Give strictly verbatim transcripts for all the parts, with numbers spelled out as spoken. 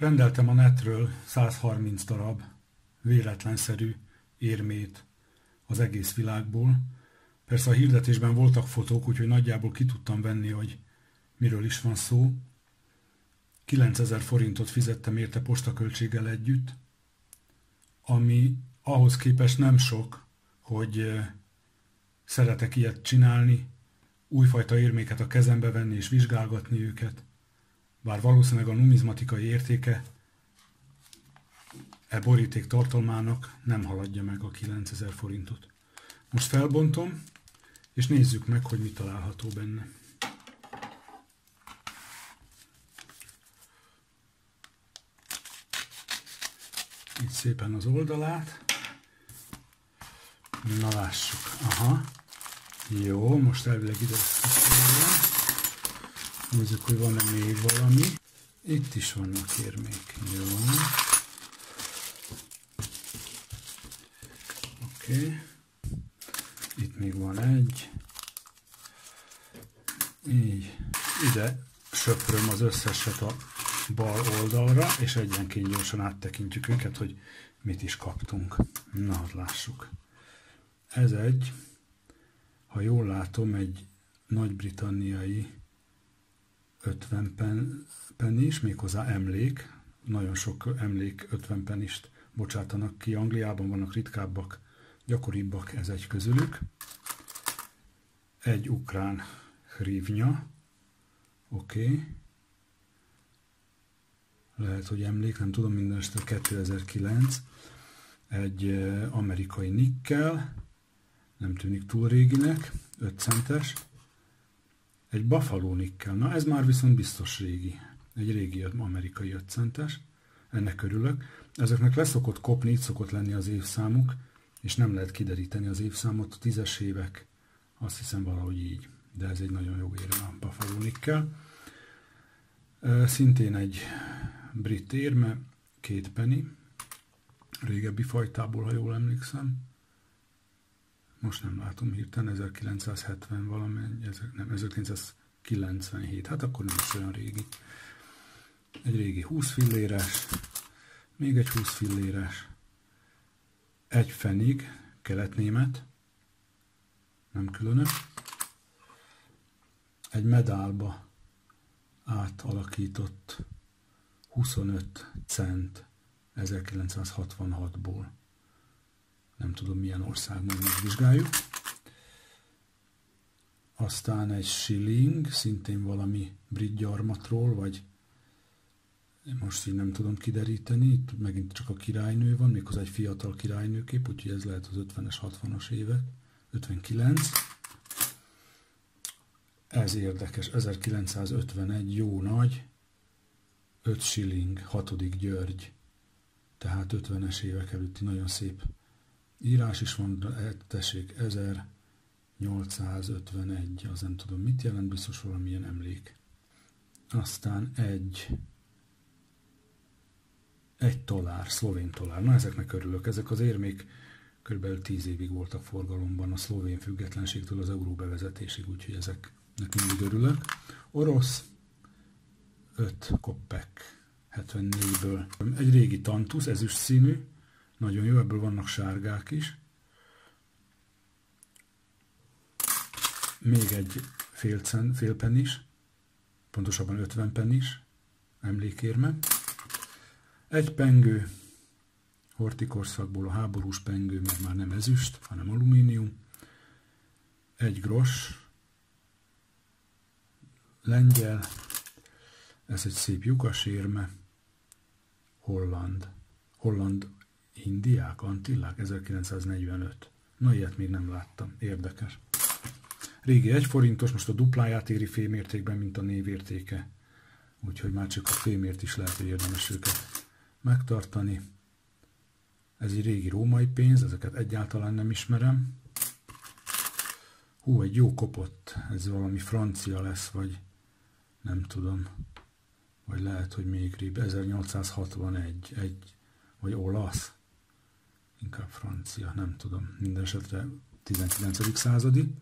Rendeltem a netről száz harminc darab véletlenszerű érmét az egész világból. Persze a hirdetésben voltak fotók, úgyhogy nagyjából ki tudtam venni, hogy miről is van szó. kilencezer forintot fizettem érte postaköltséggel együtt, ami ahhoz képest nem sok, hogy szeretek ilyet csinálni, újfajta érméket a kezembe venni és vizsgálgatni őket, bár valószínűleg a numizmatikai értéke e boríték tartalmának nem haladja meg a kilencezer forintot. Most felbontom, és nézzük meg, hogy mi található benne. Itt szépen az oldalát. Na lássuk. Aha. Jó, most elvileg ide nézzük, hogy van-e még valami. Itt is vannak érmék. Jó. Oké. Okay. Itt még van egy. Így. Ide söpröm az összeset a bal oldalra, és egyenként gyorsan áttekintjük őket, hogy mit is kaptunk. Na, hát lássuk. Ez egy, ha jól látom, egy nagy-britanniai ötven pennis, méghozzá emlék. Nagyon sok emlék ötven pennist bocsátanak ki. Angliában vannak ritkábbak, gyakoribbak, ez egy közülük. Egy ukrán hrivnya. Oké. Okay. Lehet, hogy emlék, nem tudom, mindenesetre kétezer-kilenc. Egy amerikai nikkel, nem tűnik túl réginek, öt centes. Egy Buffalo nikkel, na ez már viszont biztos régi. Egy régi amerikai öt centes, ennek örülök. Ezeknek leszokott kopni, itt szokott lenni az évszámuk, és nem lehet kideríteni az évszámot, a tízes évek, azt hiszem valahogy így. De ez egy nagyon jó érme a Buffalo nikkel. Szintén egy brit érme, két penny, régebbi fajtából, ha jól emlékszem. Most nem látom hirtelen, ezerkilencszázhetven valamennyi, nem, ezerkilencszázkilencvenhét, hát akkor nem is olyan régi. Egy régi húsz filléres, még egy húsz filléres, egy fenig, keletnémet, nem különös, egy medálba átalakított huszonöt cent ezerkilencszázhatvanhatból. Nem tudom milyen országban, megvizsgáljuk. Aztán egy shilling, szintén valami brit gyarmatról, vagy most így nem tudom kideríteni. Itt megint csak a királynő van, méghozzá egy fiatal királynőkép, úgyhogy ez lehet az ötvenes, hatvanas évek. ötvenkilenc. Ez érdekes, ezerkilencszázötvenegy, jó nagy, öt shilling, hatodik György, tehát ötvenes évek előtti nagyon szép írás is van, tessék, ezernyolcszázötvenegy, az nem tudom mit jelent, biztos valamilyen emlék. Aztán egy, egy tolár, szlovén tolár, na ezeknek örülök, ezek az érmék kb. tíz évig voltak forgalomban a szlovén függetlenségtől az euró bevezetésig, úgyhogy ezeknek mindig örülök. Orosz, öt koppek, hetvennégyből. Egy régi tantusz, ezüst színű, nagyon jó, ebből vannak sárgák is. Még egy fél, cent, fél pennis, pontosabban ötven pennis, emlékérme. Egy pengő, hortikorszakból a háborús pengő, mert már nem ezüst, hanem alumínium. Egy gros, lengyel, ez egy szép lyukas érme, holland, holland indiák, antillák, ezerkilencszáznegyvenöt. Na, ilyet még nem láttam, érdekes. Régi egy forintos, most a dupláját éri fémértékben, mint a névértéke. Úgyhogy már csak a fémért is lehet, hogy érdemes őket megtartani. Ez egy régi római pénz, ezeket egyáltalán nem ismerem. Hú, egy jó kopott, ez valami francia lesz, vagy nem tudom. Vagy lehet, hogy még rébb, ezernyolcszázhatvanegy, egy, vagy olasz, inkább francia, nem tudom, minden esetre tizenkilencedik századi.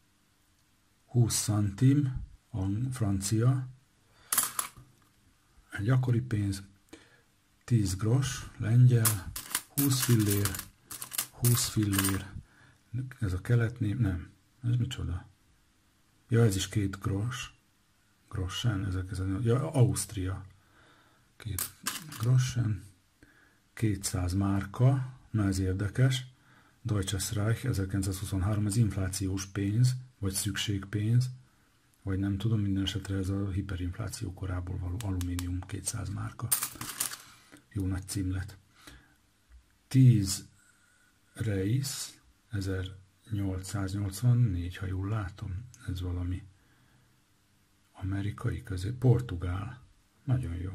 húsz centim, a francia, gyakori pénz, tíz gros, lengyel, húsz fillér, húsz fillér, ez a keletné, nem, ez micsoda? Ja, ez is két gros, grossen, ezek, ezek, ja, Ausztria, két grossen, kétszáz márka, na ez érdekes, Deutsches Reich, ezerkilencszázhuszonhárom, ez inflációs pénz, vagy szükségpénz, vagy nem tudom, minden esetre ez a hiperinfláció korából való alumínium kétszáz márka. Jó nagy címlet. tíz Reis, ezernyolcszáznyolcvannégy, ha jól látom, ez valami amerikai közé, portugál, nagyon jó.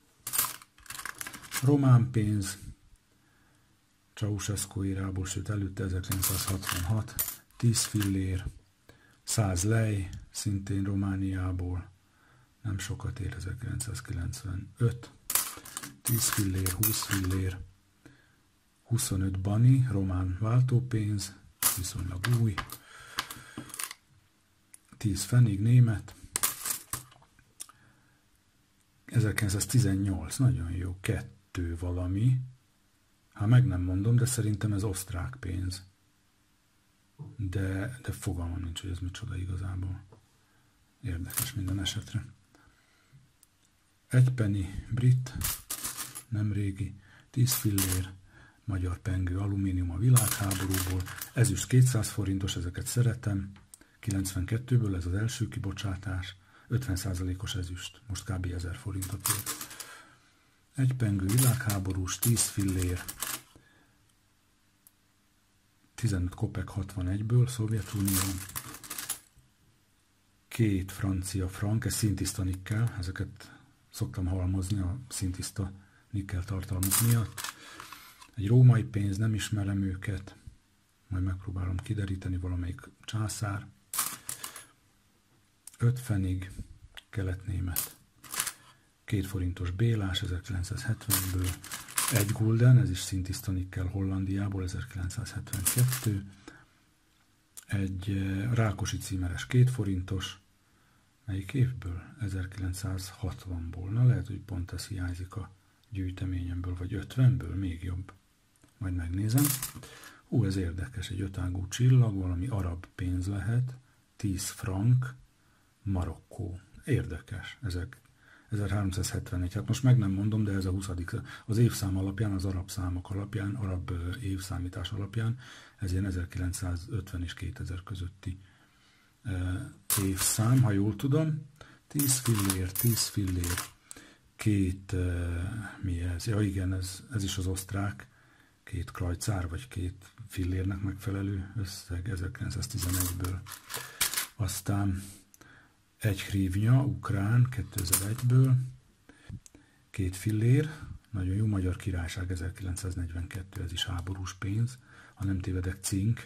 Román pénz, Ceausescu írából, sőt előtte ezerkilencszázhatvanhat, tíz fillér, száz lej, szintén Romániából, nem sokat ér, ezerkilencszázkilencvenöt, tíz fillér, húsz fillér, huszonöt bani, román váltópénz, viszonylag új, tíz fenig, német, ezerkilencszáztizennyolc, nagyon jó, kettő valami, hát meg nem mondom, de szerintem ez osztrák pénz. De, de fogalmam nincs, hogy ez micsoda igazából. Érdekes minden esetre. Egy penny brit, nem régi, tíz fillér, magyar pengő, alumínium a világháborúból, ezüst kétszáz forintos, ezeket szeretem, kilencvenkettőből ez az első kibocsátás, ötven százalékos ezüst, most kb. ezer forintot ér. Egy pengő világháborús, tíz fillér, tizenöt kopek hatvanegyből, Szovjetunió, két francia frank, ez szintiszta nikkel, ezeket szoktam halmozni a szintiszta nikkel tartalmuk miatt. Egy római pénz, nem ismerem őket, majd megpróbálom kideríteni, valamelyik császár. öt fenig, keletnémet, két forintos bélás, ezerkilencszázhetvenből, egy gulden, ez is szintiszta nikkel Hollandiából, ezerkilencszázhetvenkettő, egy Rákosi címeres két forintos, melyik évből? ezerkilencszázhatvanból, na lehet, hogy pont ez hiányzik a gyűjteményemből, vagy ötvenből, még jobb. Majd megnézem. Hú, ez érdekes, egy ötágú csillag, valami arab pénz lehet, tíz frank, Marokkó. Érdekes, ezek ezerháromszázhetvenegy, hát most meg nem mondom, de ez a huszadik az évszám alapján, az arab számok alapján, arab évszámítás alapján, ez ilyen ezerkilencszázötven és kétezer közötti évszám, ha jól tudom. tíz fillér, tíz fillér, két, mi ez? Ja igen, ez, ez is az osztrák, két krajcár, vagy két fillérnek megfelelő összeg ezerkilencszáztizenegyből. Aztán egy hrivnya, ukrán, kétezer-egyből, két fillér, nagyon jó, Magyar Királyság, ezerkilencszáznegyvenkettő, ez is háborús pénz, ha nem tévedek, cink.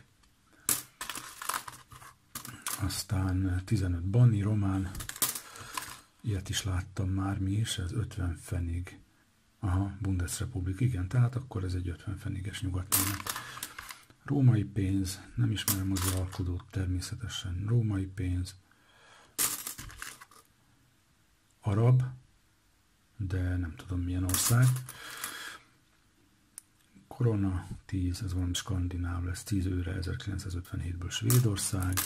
Aztán tizenöt bani, román, ilyet is láttam már, mi is, ez ötven fenig. Aha, Bundesrepublik, igen, tehát akkor ez egy ötven feniges nyugatnémet. Római pénz, nem ismerem az alkodót természetesen, római pénz, arab, de nem tudom milyen ország. Korona tíz, ez valami skandináv lesz, tíz őre, ezerkilencszázötvenhétből Svédország.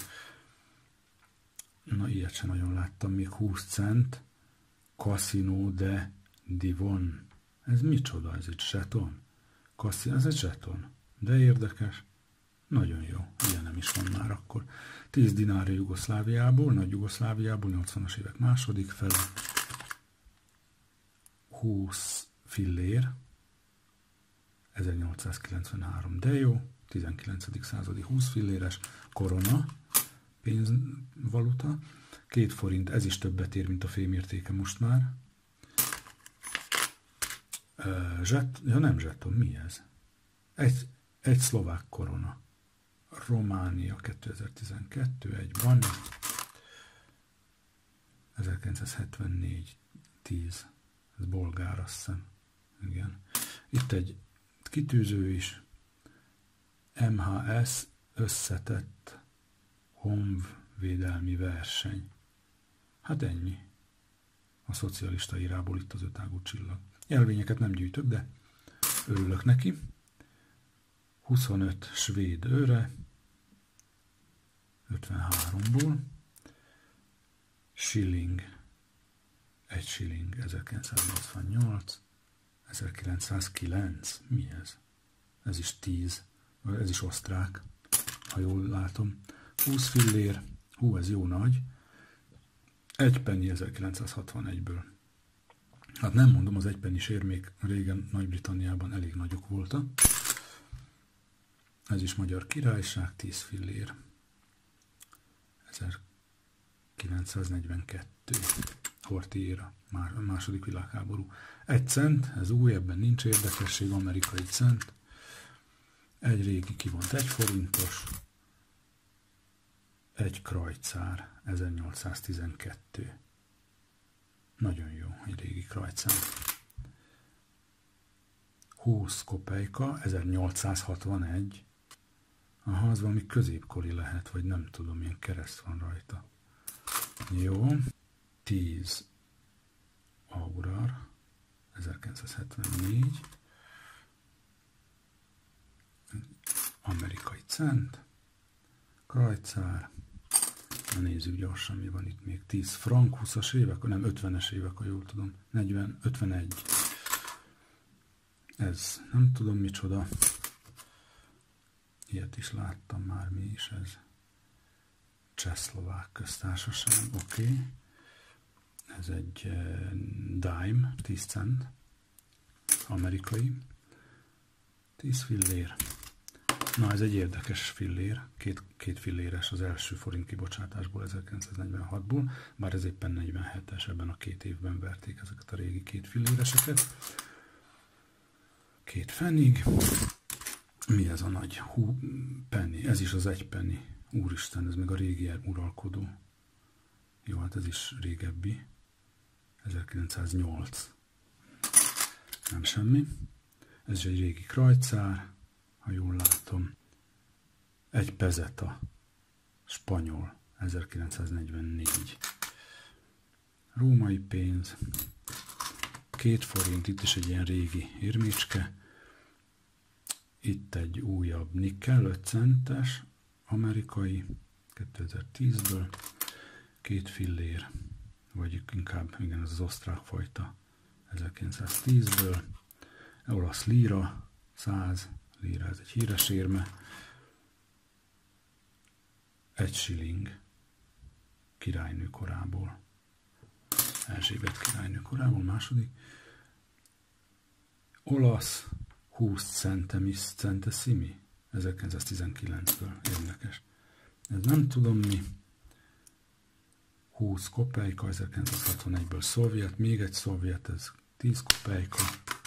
Na, ilyet sem nagyon láttam, még húsz cent, Casino de Divon. Ez micsoda? Ez egy zseton? Casino, ez egy zseton, de érdekes. Nagyon jó, ilyen nem is van már akkor. tíz dinárja Jugoszláviából, nagy Jugoszláviából, nyolcvanas évek második fele. húsz fillér, ezernyolcszázkilencvenhárom, de jó, tizenkilencedik századi húsz filléres, korona, pénzvaluta, két forint, ez is többet ér, mint a fémértéke most már. Zset, ja nem zseton, mi ez? Egy, egy szlovák korona. Románia kétezer-tizenkettő, egy van, ezerkilencszázhetvennégy, tíz, ez bolgár, azt hiszem. Igen. Itt egy kitűző is, em há es összetett honvédelmi verseny. Hát ennyi. a szocialista írából itt az ötágú csillag. Jelvényeket nem gyűjtök, de örülök neki. huszonöt svéd őre, ötvenháromból. Shilling, egy shilling, ezerkilencszáznyolcvannyolc, ezerkilencszázkilenc, mi ez? Ez is tíz, ez is osztrák, ha jól látom. húsz fillér, hú, ez jó nagy, egy penny ezerkilencszázhatvanegyből. Hát nem mondom, az egy penny érmék régen Nagy-Britanniában elég nagyok voltak. Ez is Magyar Királyság, tíz fillér, ezerkilencszáznegyvenkettő, Horthy-éra, második világháború. Egy cent, ez új, ebben nincs érdekesség, amerikai cent. Egy régi kivont egy forintos, egy krajcár, ezernyolcszáztizenkettő. Nagyon jó, egy régi krajcár. húsz kopejka, ezernyolcszázhatvanegy. Aha, az valami középkori lehet, vagy nem tudom, milyen kereszt van rajta. Jó. tíz aurar, ezerkilencszázhetvennégy. Amerikai cent. Krajcár. Na nézzük gyorsan, mi van itt még. tíz frank, húszas évek, nem ötvenes évek, ha jól tudom. negyven, ötvenegy. Ez nem tudom micsoda. Ilyet is láttam már, mi is ez. Csehszlovák köztársaság, oké. Okay. Ez egy uh, dime, tíz cent. Amerikai. tíz fillér. Na, ez egy érdekes fillér, két, két filléres az első forint kibocsátásból ezerkilencszáznegyvenhatból, bár ez éppen negyvenhetes, ebben a két évben verték ezeket a régi két filléreseket. Két fenig. Mi ez a nagy hú, penny? Ez is az egy penny. Úristen, ez meg a régi uralkodó. Jó, hát ez is régebbi. ezerkilencszáznyolc. Nem semmi. Ez is egy régi krajcár, ha jól látom. Egy pezeta. Spanyol. ezerkilencszáznegyvennégy. Római pénz. Két forint, itt is egy ilyen régi érmécske. Itt egy újabb nikkel, öt centes, amerikai, kétezer-tízből, két fillér, vagy inkább, igen, ez az osztrák fajta, ezerkilencszáztízből, olasz líra, száz líra, ez egy híres érme, egy shilling, királynő korából, Erzsébet királynő korából, második, olasz, húsz centemis centesimi, ezerkilencszáztizenkilencből, érdekes. Ez nem tudom mi. húsz kopejka, ezerkilencszázhatvanegyből szovjet, még egy szovjet, ez tíz kopejka.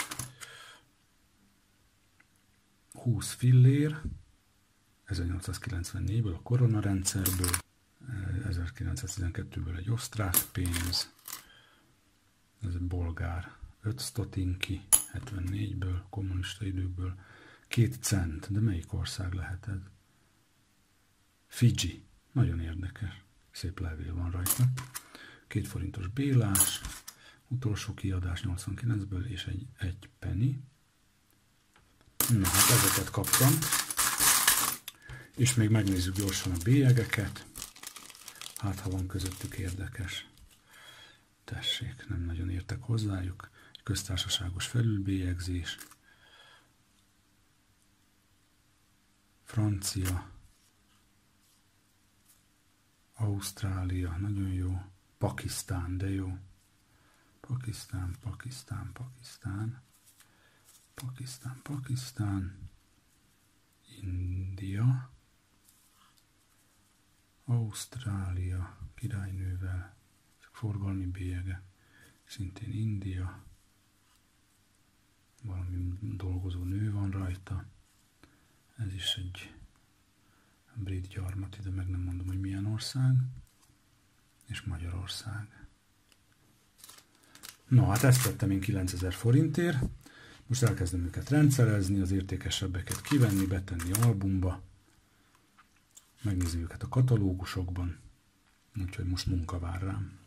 húsz fillér, ezernyolcszázkilencvennégyből, a koronarendszerből, ezerkilencszáztizenkettőből egy osztrák pénz, ez egy bolgár, öt sztotinki, hetvennégyből, kommunista időkből, két cent, de melyik ország lehet ez? Fidzsi, nagyon érdekes, szép levél van rajta. Két forintos bélás, utolsó kiadás nyolcvankilencből, és egy, egy penny. Na hát ezeket kaptam, és még megnézzük gyorsan a bélyegeket, hát ha van közöttük érdekes. Tessék, nem nagyon értek hozzájuk. Köztársaságos felülbélyegzés, Francia, Ausztrália, nagyon jó, Pakisztán, de jó, Pakisztán, Pakisztán, Pakisztán, Pakisztán, Pakisztán, India, Ausztrália, királynővel, forgalmi bélyege, szintén India, valami dolgozó nő van rajta, ez is egy brit gyarmat, ide meg nem mondom, hogy milyen ország, és Magyarország. No, hát ezt vettem én kilencezer forintért, most elkezdem őket rendszerezni, az értékesebbeket kivenni, betenni albumba, megnézni őket a katalógusokban, úgyhogy most munka vár rám.